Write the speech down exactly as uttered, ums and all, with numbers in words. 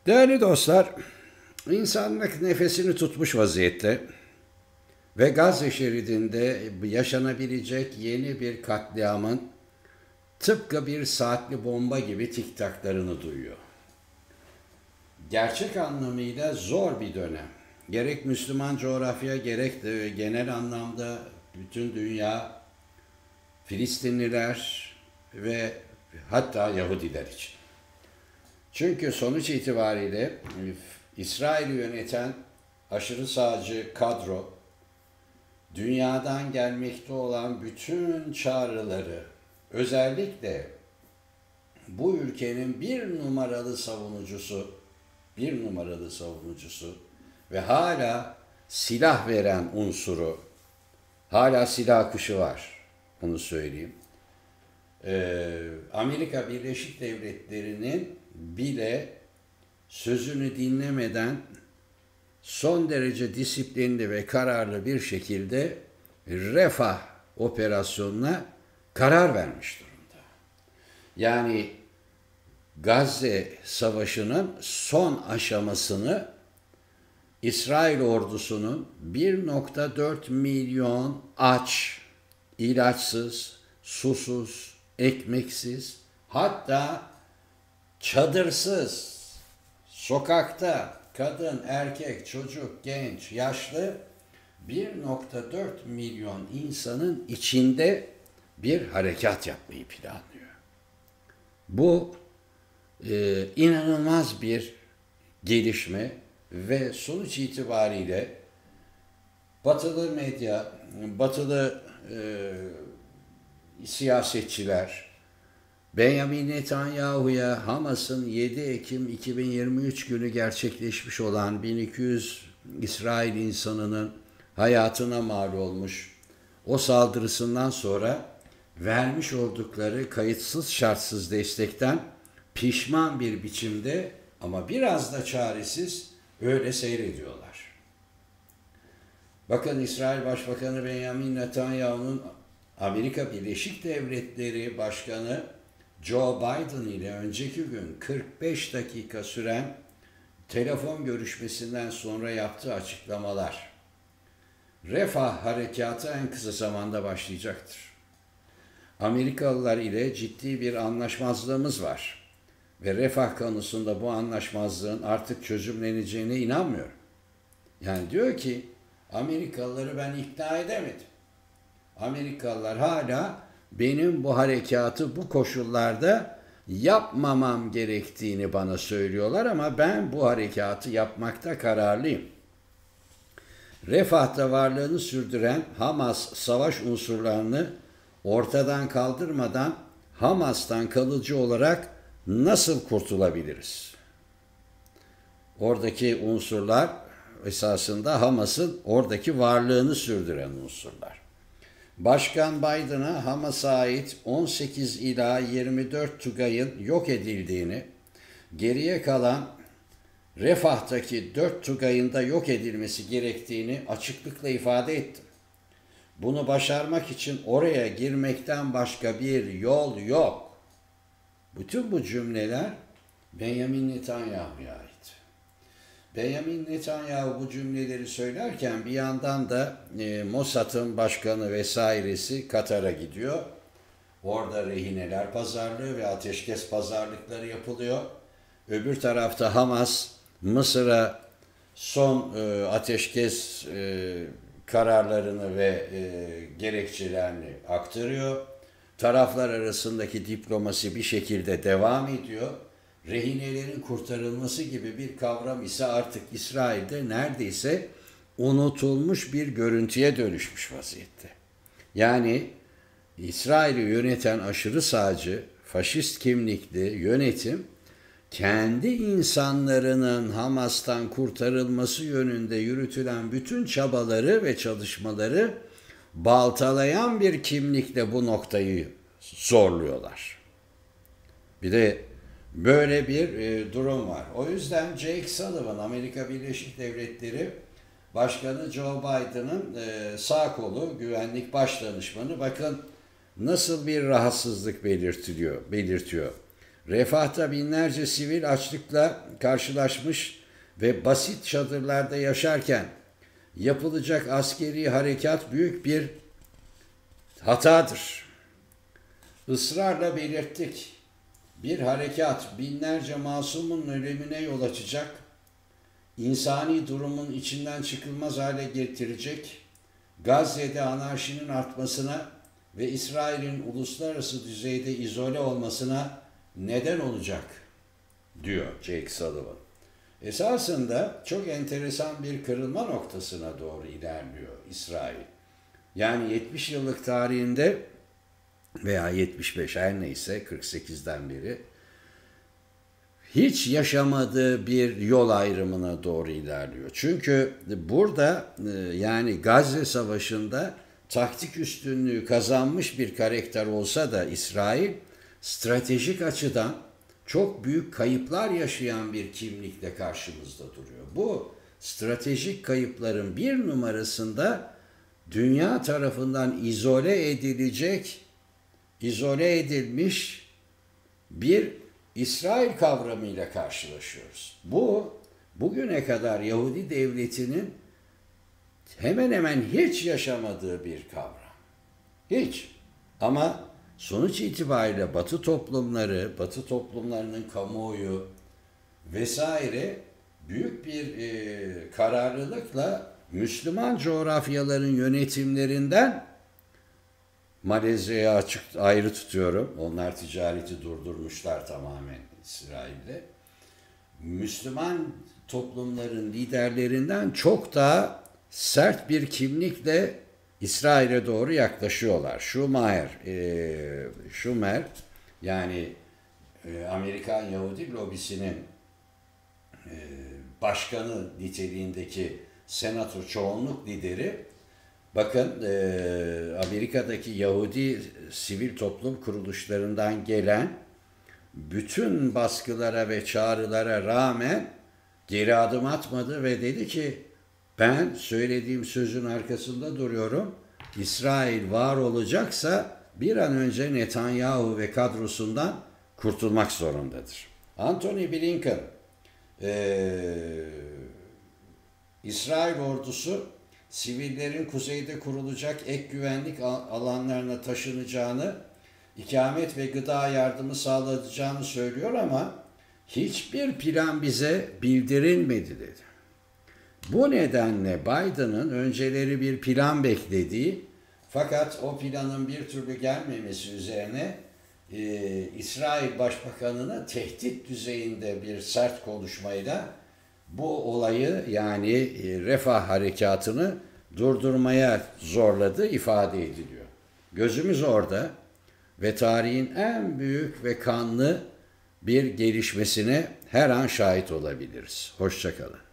Değerli dostlar, insanlık nefesini tutmuş vaziyette ve Gazze şeridinde yaşanabilecek yeni bir katliamın tıpkı bir saatli bomba gibi tiktaklarını duyuyor. Gerçek anlamıyla zor bir dönem. Gerek Müslüman coğrafya gerek de genel anlamda bütün dünya, Filistinliler ve hatta Yahudiler için. Çünkü sonuç itibariyle İsrail'i yöneten aşırı sağcı kadro, dünyadan gelmekte olan bütün çağrıları, özellikle bu ülkenin bir numaralı savunucusu, bir numaralı savunucusu ve hala silah veren unsuru, hala silah akışı var, bunu söyleyeyim. Ee, Amerika Birleşik Devletleri'nin bile sözünü dinlemeden son derece disiplinli ve kararlı bir şekilde Refah operasyonuna karar vermiş durumda. Yani Gazze Savaşı'nın son aşamasını İsrail ordusunun bir nokta dört milyon aç, ilaçsız, susuz, ekmeksiz, hatta çadırsız, sokakta kadın, erkek, çocuk, genç, yaşlı bir nokta dört milyon insanın içinde bir harekat yapmayı planlıyor. Bu e, inanılmaz bir gelişme ve sonuç itibariyle batılı medya, batılı e, siyasetçiler, Benjamin Netanyahu'ya Hamas'ın yedi Ekim iki bin yirmi üç günü gerçekleşmiş olan bin iki yüz İsrail insanının hayatına mal olmuş o saldırısından sonra vermiş oldukları kayıtsız şartsız destekten pişman bir biçimde ama biraz da çaresiz öyle seyrediyorlar. Bakın İsrail Başbakanı Benjamin Netanyahu'nun Amerika Birleşik Devletleri Başkanı Joe Biden ile önceki gün kırk beş dakika süren telefon görüşmesinden sonra yaptığı açıklamalar. Refah harekatı en kısa zamanda başlayacaktır. Amerikalılar ile ciddi bir anlaşmazlığımız var ve Refah konusunda bu anlaşmazlığın artık çözümleneceğine inanmıyorum. Yani diyor ki Amerikalıları ben ikna edemedim. Amerikalılar hala benim bu harekatı bu koşullarda yapmamam gerektiğini bana söylüyorlar ama ben bu harekatı yapmakta kararlıyım. Refah'ta varlığını sürdüren Hamas savaş unsurlarını ortadan kaldırmadan Hamas'tan kalıcı olarak nasıl kurtulabiliriz? Oradaki unsurlar esasında Hamas'ın oradaki varlığını sürdüren unsurlar. Başkan Biden'a Hamas'a ait on sekiz ila yirmi dört Tugay'ın yok edildiğini, geriye kalan Refah'taki dört Tugay'ın da yok edilmesi gerektiğini açıklıkla ifade ettim. Bunu başarmak için oraya girmekten başka bir yol yok. Bütün bu cümleler Benjamin Netanyahu'ya ait. Benjamin Netanyahu bu cümleleri söylerken bir yandan da e, Mossad'ın başkanı vesairesi Katar'a gidiyor. Orada rehineler pazarlığı ve ateşkes pazarlıkları yapılıyor. Öbür tarafta Hamas Mısır'a son e, ateşkes e, kararlarını ve e, gerekçelerini aktarıyor. Taraflar arasındaki diplomasi bir şekilde devam ediyor. Rehinelerin kurtarılması gibi bir kavram ise artık İsrail'de neredeyse unutulmuş bir görüntüye dönüşmüş vaziyette. Yani İsrail'i yöneten aşırı sağcı, faşist kimlikli yönetim kendi insanlarının Hamas'tan kurtarılması yönünde yürütülen bütün çabaları ve çalışmaları baltalayan bir kimlikle bu noktayı zorluyorlar. Bir de böyle bir e, durum var. O yüzden Jake Sullivan, Amerika Birleşik Devletleri Başkanı Joe Biden'ın e, sağ kolu, güvenlik baş danışmanı, bakın nasıl bir rahatsızlık belirtiliyor, belirtiyor. Refah'ta binlerce sivil açlıkla karşılaşmış ve basit çadırlarda yaşarken yapılacak askeri harekat büyük bir hatadır. Israrla belirttik. Bir harekat binlerce masumun ölümüne yol açacak, insani durumun içinden çıkılmaz hale getirecek, Gazze'de anarşinin artmasına ve İsrail'in uluslararası düzeyde izole olmasına neden olacak, diyor Jake Sullivan. Esasında çok enteresan bir kırılma noktasına doğru ilerliyor İsrail. Yani yetmiş yıllık tarihinde veya yetmiş beş, her neyse, kırk sekizden beri hiç yaşamadığı bir yol ayrımına doğru ilerliyor. Çünkü burada yani Gazze Savaşı'nda taktik üstünlüğü kazanmış bir karakter olsa da İsrail stratejik açıdan çok büyük kayıplar yaşayan bir kimlikle karşımızda duruyor. Bu stratejik kayıpların bir numarasında dünya tarafından izole edilecek, izole edilmiş bir İsrail kavramıyla karşılaşıyoruz. Bu bugüne kadar Yahudi devletinin hemen hemen hiç yaşamadığı bir kavram. Hiç. Ama sonuç itibariyle Batı toplumları, Batı toplumlarının kamuoyu vesaire büyük bir e, kararlılıkla Müslüman coğrafyaların yönetimlerinden, Malezya'yı açık ayrı tutuyorum. Onlar ticareti durdurmuşlar tamamen İsrail'de. Müslüman toplumların liderlerinden çok daha sert bir kimlikle İsrail'e doğru yaklaşıyorlar. Schumer, e, Schumer yani e, Amerikan Yahudi lobisinin e, başkanı niteliğindeki senato çoğunluk lideri, bakın e, Amerika'daki Yahudi sivil toplum kuruluşlarından gelen bütün baskılara ve çağrılara rağmen geri adım atmadı ve dedi ki ben söylediğim sözün arkasında duruyorum. İsrail var olacaksa bir an önce Netanyahu ve kadrosundan kurtulmak zorundadır. Antony Blinken, e, İsrail ordusu sivillerin kuzeyde kurulacak ek güvenlik alanlarına taşınacağını, ikamet ve gıda yardımı sağlayacağını söylüyor ama hiçbir plan bize bildirilmedi dedi. Bu nedenle Biden'ın önceleri bir plan beklediği fakat o planın bir türlü gelmemesi üzerine e, İsrail Başbakanı'na tehdit düzeyinde bir sert konuşmayla bu olayı yani e, Refah harekatını durdurmaya zorladı ifade ediliyor. Gözümüz orada ve tarihin en büyük ve kanlı bir gelişmesine her an şahit olabiliriz. Hoşça kalın.